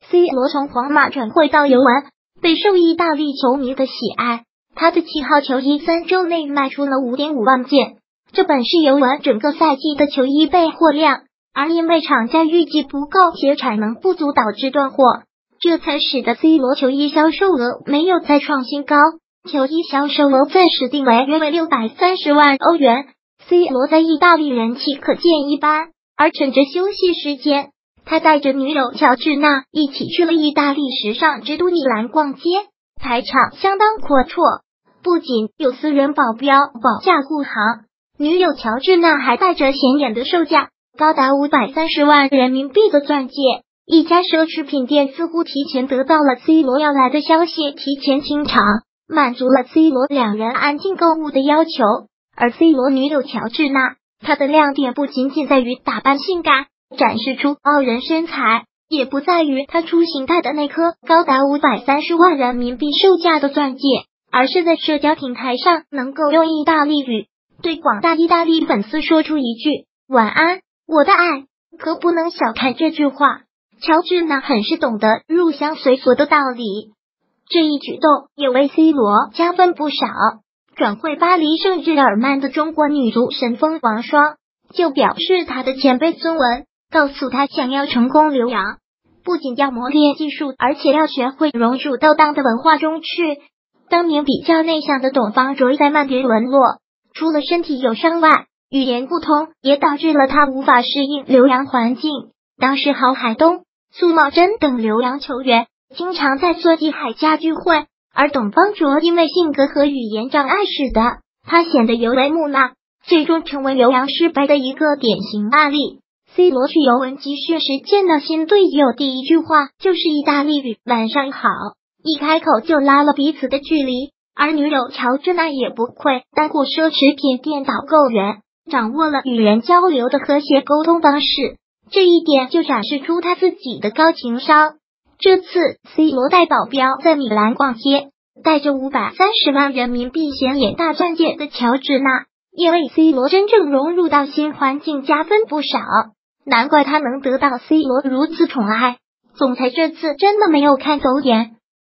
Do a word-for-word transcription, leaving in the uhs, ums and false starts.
C 罗从皇马转会到尤文，备受意大利球迷的喜爱。他的七号球衣三周内卖出了 五点五万件，这本是尤文整个赛季的球衣备货量，而因为厂家预计不够且产能不足导致断货，这才使得 C 罗球衣销售额没有再创新高，球衣销售额暂时定为约为六百三十万欧元。C 罗在意大利人气可见一斑，而趁着休息时间，他带着女友乔治娜一起去了意大利时尚之都米兰逛街，排场相当阔绰，不仅有私人保镖保驾护航，女友乔治娜还带着显眼的售价高达五百三十万人民币的钻戒。一家奢侈品店似乎提前得到了 C 罗要来的消息，提前清场，满足了 C 罗两人安静购物的要求。而 C 罗女友乔治娜，她的亮点不仅仅在于打扮性感，展示出傲人身材，也不在于她出行戴的那颗高达五百三十万人民币售价的钻戒，而是在社交平台上能够用意大利语对广大意大利粉丝说出一句晚安，我的爱。可不能小看这句话，乔治娜很是懂得入乡随俗的道理，这一举动也为 C 罗加分不少。转会巴黎圣日耳曼的中国女足神锋王霜就表示，她的前辈孙雯告诉她，想要成功留洋，不仅要磨练技术，而且要学会融入到当的文化中去。当年比较内向的董方卓在曼联沦落，除了身体有伤外，语言不通也导致了他无法适应留洋环境。当时郝海东、苏茂贞等留洋球员经常在索蒂海家聚会，而董方卓因为性格和语言障碍使得他显得尤为木讷，最终成为留洋失败的一个典型案例。C 罗去尤文集训时见到新队友，第一句话就是意大利语晚上好，一开口就拉了彼此的距离。而女友乔治娜也不愧当过奢侈品店导购员，掌握了与人交流的和谐沟通方式，这一点就展示出他自己的高情商。这次 C 罗带保镖在米兰逛街，带着五百三十万人民币显眼大钻戒的乔治娜，也为 C 罗真正融入到新环境加分不少。难怪他能得到 C 罗如此宠爱，总裁这次真的没有看走眼。